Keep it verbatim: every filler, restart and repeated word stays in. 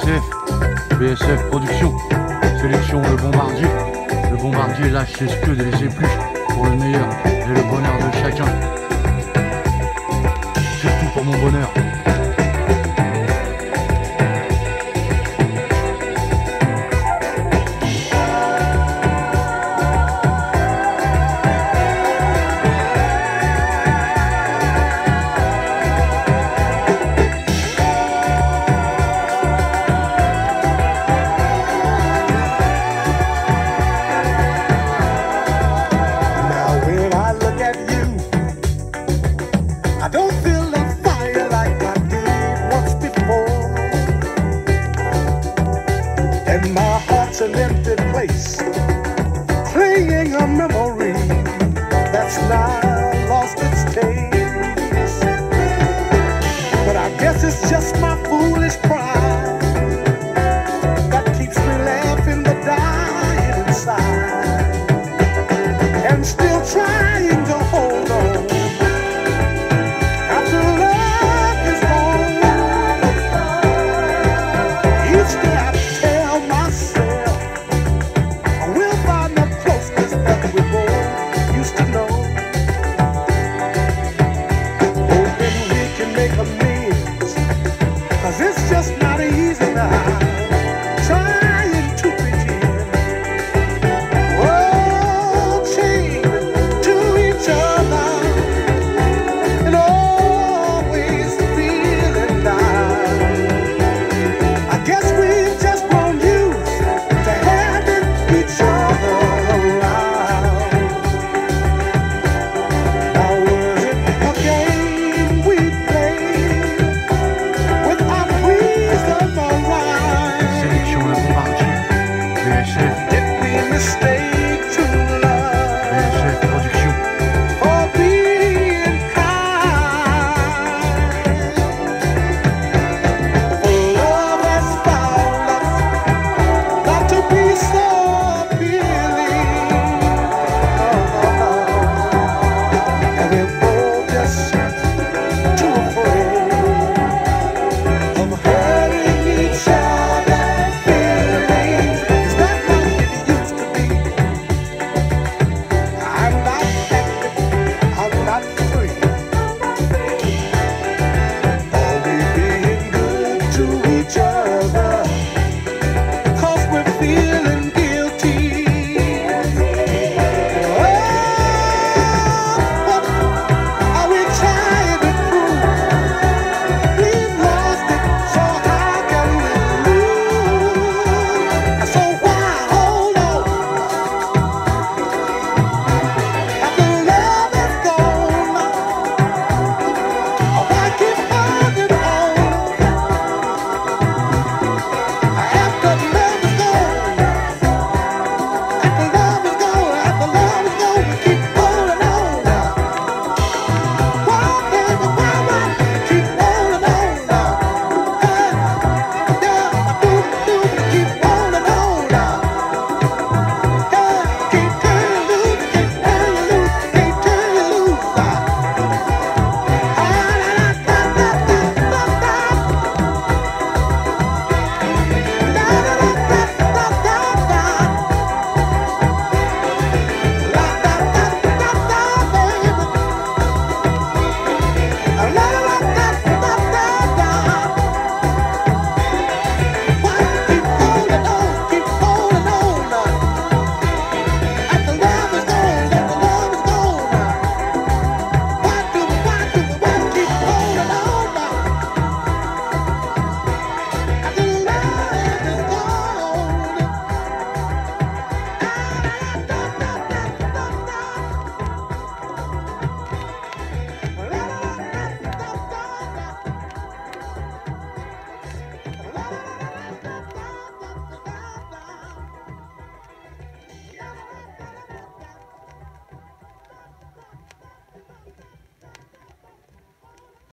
Funk-Benabsf, B S F Production, sélection le bombardier. Le bombardier lâche ses scuds et les épluches pour le meilleur et le bonheur de chacun. Surtout pour mon bonheur. I don't feel that fire like I did once before, and my heart's an empty place, clinging a memory that's now lost its taste. But I guess it's just my foolish pride that keeps me laughing but dying inside, and still trying to hold on. It's just